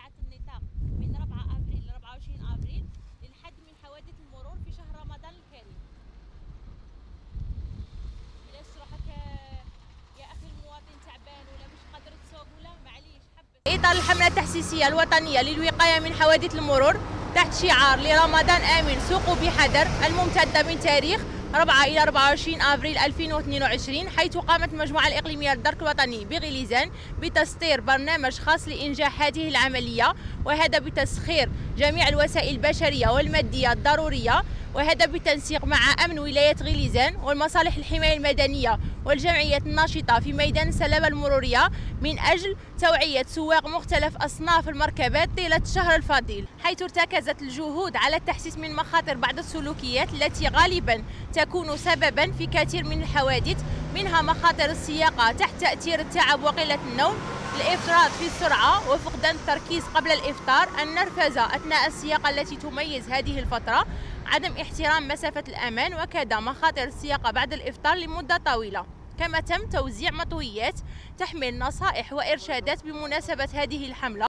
توسعة النطاق من 4 أبريل ل 24 أبريل للحد من حوادث المرور في شهر رمضان الكريم. علاش روحك يا أخي المواطن تعبان ولا مش قادر تسوق ولا معليش حبة. إطار الحملة التحسيسية الوطنية للوقاية من حوادث المرور تحت شعار لرمضان آمن سوقوا بحذر الممتدة من تاريخ 4 إلى 24 أبريل 2022، حيث قامت المجموعة الإقليمية للدرك الوطني بغليزان بتسطير برنامج خاص لإنجاح هذه العملية، وهذا بتسخير جميع الوسائل البشرية والمادية الضرورية، وهذا بالتنسيق مع أمن ولاية غليزان والمصالح الحماية المدنية والجمعيات الناشطة في ميدان السلامة المرورية من أجل توعية سواق مختلف أصناف المركبات طيلة الشهر الفضيل، حيث ارتكزت الجهود على التحسيس من مخاطر بعض السلوكيات التي غالبا تكون سببا في كثير من الحوادث، منها مخاطر السياقة تحت تأثير التعب وقلة النوم، الإفراط في السرعة وفقدان التركيز قبل الإفطار، النرفزة أثناء السياقة التي تميز هذه الفترة، عدم احترام مسافة الأمان، وكذا مخاطر السياقة بعد الإفطار لمدة طويلة. كما تم توزيع مطويات تحمل نصائح وإرشادات بمناسبة هذه الحملة.